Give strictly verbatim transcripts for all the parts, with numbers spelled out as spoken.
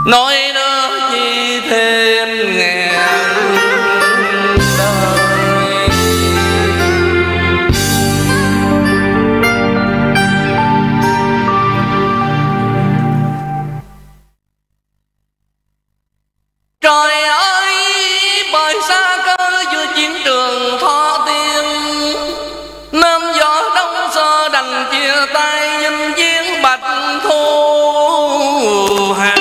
nói nó chi thêm ngàn đời. Trời ơi bởi xa cơ giữa chiến trường Thọ Tiên, nên gió đông sơ đành chia tay dinh viếng Bạch Thu Hà.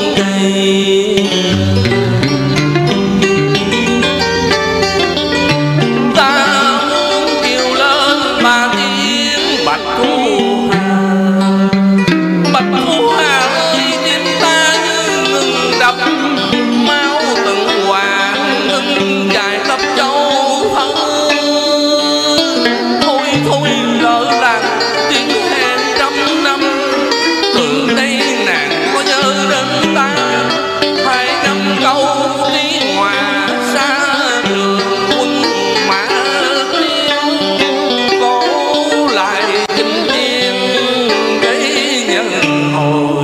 cây. Ta muốn kêu lên ba tiếng bạch thu hà, bạch thu hà ơi tim ta như ngừng đập, máu từng hoàng ngưng dài khắp châu thân. Thôi thôi lỡ làng tiếng hẹn trăm năm, từ đây nàng có nhớ đến ta, hai năm câu tiếng hòa xa đường quân mã tiêu, có lại kinh thiên cái nhân hồi.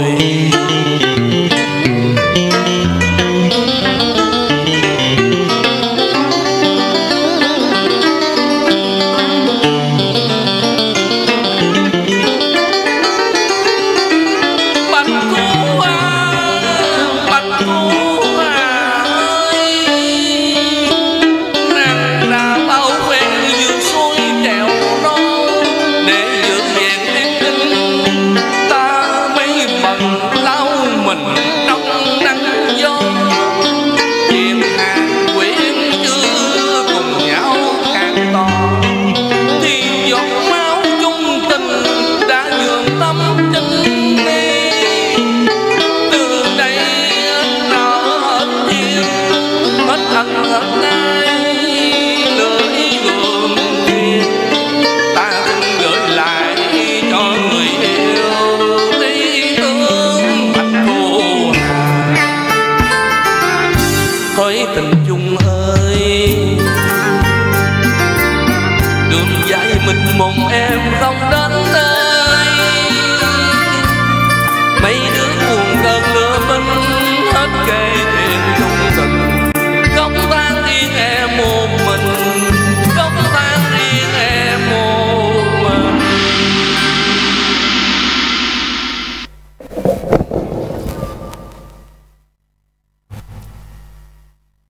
Hỡi tình chung ơi, đường dài mình mong em không